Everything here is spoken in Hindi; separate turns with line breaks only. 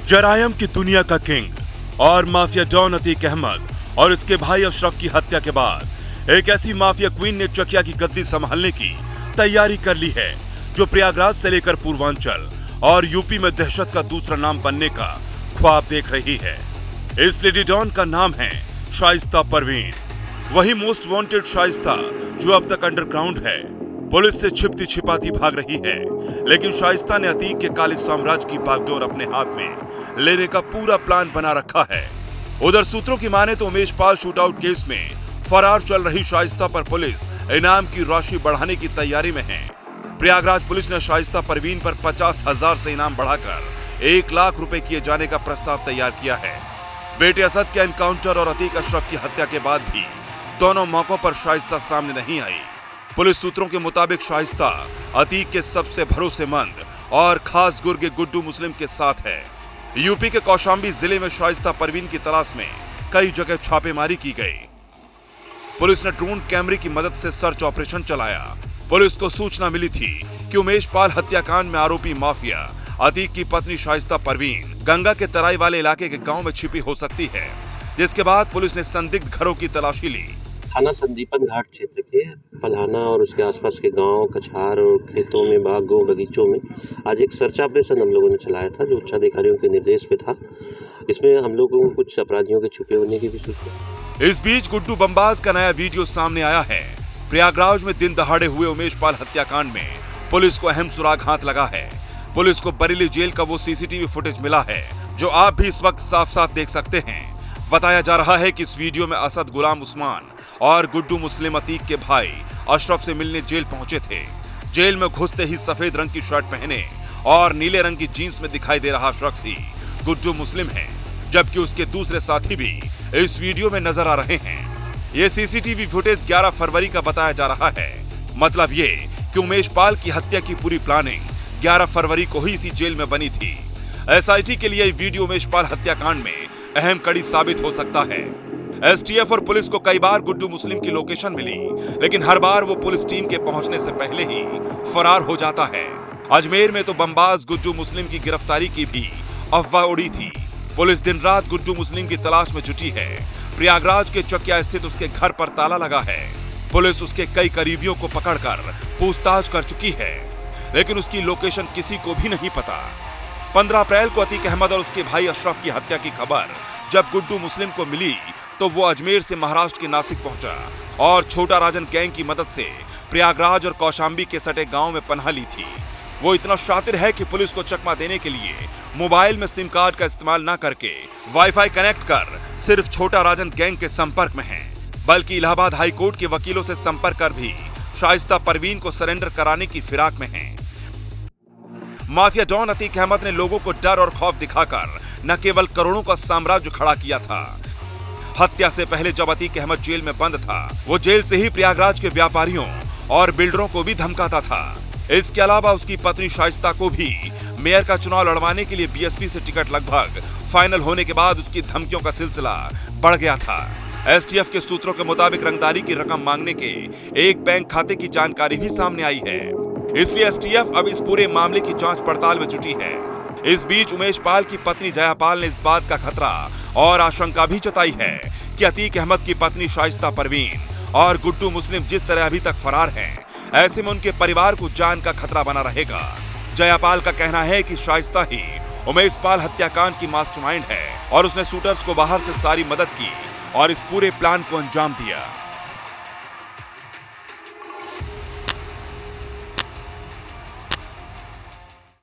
जरायम की दुनिया का किंग और माफिया डॉन अतीक अहमद और इसके भाई अशरफ की हत्या के बाद एक ऐसी माफिया क्वीन ने चकिया की गद्दी संभालने की तैयारी कर ली है जो प्रयागराज से लेकर पूर्वांचल और यूपी में दहशत का दूसरा नाम बनने का ख्वाब देख रही है। इस लेडी डॉन का नाम है शाइस्ता परवीन, वही मोस्ट वांटेड शाइस्ता जो अब तक अंडरग्राउंड है, पुलिस से छिपती छिपाती भाग रही है। लेकिन शाइस्ता ने अतीक के काले साम्राज्य की बागडोर अपने हाथ में लेने का पूरा प्लान बना रखा है। उधर सूत्रों की माने तो उमेश पाल शूटआउट केस में फरार चल रही शाइस्ता पर पुलिस इनाम की राशि बढ़ाने की तैयारी में है। प्रयागराज पुलिस ने शाइस्ता परवीन पर 50,000 से इनाम बढ़ाकर 1 लाख रुपए किए जाने का प्रस्ताव तैयार किया है। बेटे असद के एनकाउंटर और अतीक अशरफ की हत्या के बाद भी दोनों मौकों पर शाइस्ता सामने नहीं आई। पुलिस सूत्रों के मुताबिक शाइस्ता अतीक के सबसे भरोसेमंद और खास गुर्गे गुड्डू मुस्लिम के साथ है। यूपी के कौशाम्बी जिले में शाइस्ता परवीन की तलाश में कई जगह छापेमारी की गई। पुलिस ने ड्रोन कैमरे की मदद से सर्च ऑपरेशन चलाया। पुलिस को सूचना मिली थी कि उमेश पाल हत्याकांड में आरोपी माफिया अतीक की पत्नी शाइस्ता परवीन गंगा के तराई वाले इलाके के गांव में छिपी हो सकती है, जिसके बाद पुलिस ने संदिग्ध घरों की तलाशी ली।
थाना संदीपन घाट क्षेत्र के पलाना और उसके आसपास के गांव, कछार और खेतों में, बागों, बगीचों में आज एक सर्च ऑपरेशन हम लोगों ने चलाया था जो उच्चाधिकारियों के निर्देश पे था। इसमें हम लोगों को कुछ अपराधियों के छुपे होने की भी सूचना।
इस बीच गुड्डू बम्बाज का नया वीडियो सामने आया है। प्रयागराज में दिन दहाड़े हुए उमेश पाल हत्याकांड में पुलिस को अहम सुराग हाथ लगा है। पुलिस को बरेली जेल का वो सीसीटीवी फुटेज मिला है जो आप भी इस वक्त साफ साफ देख सकते हैं। बताया जा रहा है कि इस वीडियो में असद गुलाम उस्मान और गुड्डू मुस्लिम अतीक के भाई अशरफ से मिलने जेल पहुंचे थे। जेल में घुसते ही सफेद रंग की शर्ट पहने और नीले रंग की जीन्स में दिखाई दे रहा शख्स ही गुड्डू मुस्लिम है, जबकि उसके दूसरे साथी भी इस वीडियो में नजर आ रहे हैं। ये सीसीटीवी फुटेज 11 फरवरी का बताया जा रहा है। मतलब ये कि उमेश पाल की हत्या की पूरी प्लानिंग 11 फरवरी को ही इसी जेल में बनी थी। एसआईटी के लिए वीडियो उमेश पाल हत्याकांड में अहम कड़ी साबित हो सकता है। एसटीएफ और पुलिस को कई बार गुड्डू मुस्लिम की लोकेशन मिली, लेकिन हर बार वो पुलिस टीम के पहुंचने से पहले ही फरार हो जाता है। अजमेर में तो बम्बाज गुड्डू मुस्लिम की गिरफ्तारी की भी अफवाह उड़ी थी। पुलिस दिन रात गुड्डू मुस्लिम की तलाश में जुटी है। प्रयागराज के चकिया स्थित उसके घर पर ताला लगा है। पुलिस उसके कई करीबियों को पकड़कर पूछताछ कर चुकी है, लेकिन उसकी लोकेशन किसी को भी नहीं पता। 15 अप्रैल को अतीक अहमद और उसके भाई अशरफ की हत्या की खबर जब गुड्डू मुस्लिम को मिली तो वो अजमेर से महाराष्ट्र के नासिक पहुंचा और छोटा राजन गैंग की मदद से प्रयागराज और कौशाम्बी के सटे गांव में पनाह ली थी। वो इतना शातिर है कि पुलिस को चकमा देने के लिए मोबाइल में सिम कार्ड का इस्तेमाल न करके वाईफाई कनेक्ट कर सिर्फ छोटा राजन गैंग के संपर्क में है, बल्कि इलाहाबाद हाई कोर्ट के वकीलों से संपर्क कर भी शाइस्ता परवीन को सरेंडर कराने की फिराक में है। माफिया डॉन अतीक अहमद ने लोगों को डर और खौफ दिखाकर न केवल करोड़ों का साम्राज्य खड़ा किया था। हत्या से पहले जब अतीक अहमद जेल में बंद था, वो जेल से ही प्रयागराज के व्यापारियों और बिल्डरों को भी धमकाता था। इसके अलावा उसकी पत्नी शाइस्ता को भी मेयर का चुनाव लड़वाने के लिए बीएसपी से टिकट लगभग फाइनल होने के बाद उसकी धमकियों का सिलसिला बढ़ गया था। एसटीएफ के सूत्रों के मुताबिक रंगदारी की रकम मांगने के एक बैंक खाते की जानकारी भी सामने आई है। इसलिए एसटीएफ अब इस पूरे मामले की जांच पड़ताल में जुटी है। इस बीच उमेश पाल की पत्नी जयापाल ने इस बात का खतरा और आशंका भी जताई है कि अतीक अहमद की पत्नी शाइस्ता परवीन और गुड्डू मुस्लिम जिस तरह अभी तक फरार हैं, ऐसे में उनके परिवार को जान का खतरा बना रहेगा। जयापाल का कहना है कि शाइस्ता ही उमेश पाल हत्याकांड की मास्टरमाइंड है और उसने शूटर्स को बाहर से सारी मदद की और इस पूरे प्लान को अंजाम दिया।